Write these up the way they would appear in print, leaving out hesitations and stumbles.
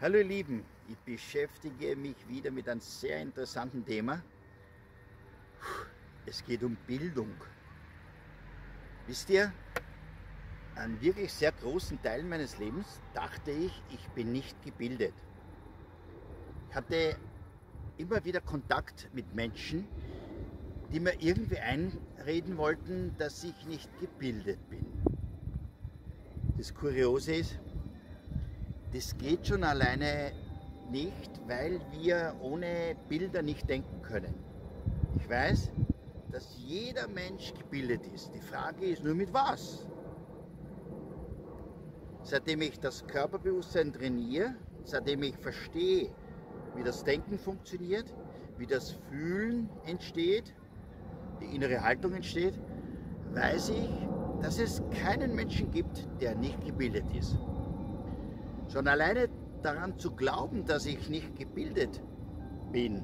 Hallo ihr Lieben, ich beschäftige mich wieder mit einem sehr interessanten Thema. Es geht um Bildung. Wisst ihr, einen wirklich sehr großen Teil meines Lebens dachte ich, ich bin nicht gebildet. Ich hatte immer wieder Kontakt mit Menschen, die mir irgendwie einreden wollten, dass ich nicht gebildet bin. Das Kuriose ist, das geht schon alleine nicht, weil wir ohne Bilder nicht denken können. Ich weiß, dass jeder Mensch gebildet ist. Die Frage ist nur mit was. Seitdem ich das Körperbewusstsein trainiere, seitdem ich verstehe, wie das Denken funktioniert, wie das Fühlen entsteht, die innere Haltung entsteht, weiß ich, dass es keinen Menschen gibt, der nicht gebildet ist. Schon alleine daran zu glauben, dass ich nicht gebildet bin,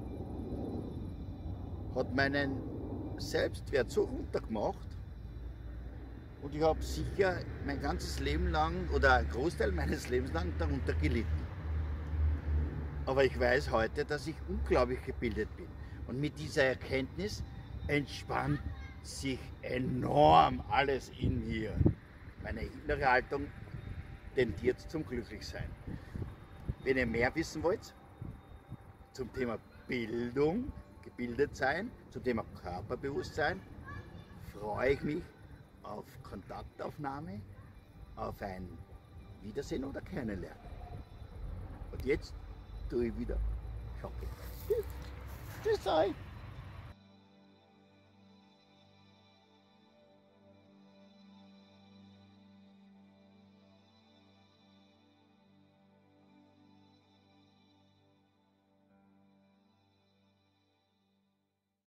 hat meinen Selbstwert so runtergemacht und ich habe sicher mein ganzes Leben lang oder einen Großteil meines Lebens lang darunter gelitten. Aber ich weiß heute, dass ich unglaublich gebildet bin. Und mit dieser Erkenntnis entspannt sich enorm alles in mir. Meine innere Haltung tendiert zum Glücklichsein. Wenn ihr mehr wissen wollt zum Thema Bildung, gebildet sein, zum Thema Körperbewusstsein, freue ich mich auf Kontaktaufnahme, auf ein Wiedersehen oder Kennenlernen. Und jetzt tue ich wieder Schocke. Tschüss euch!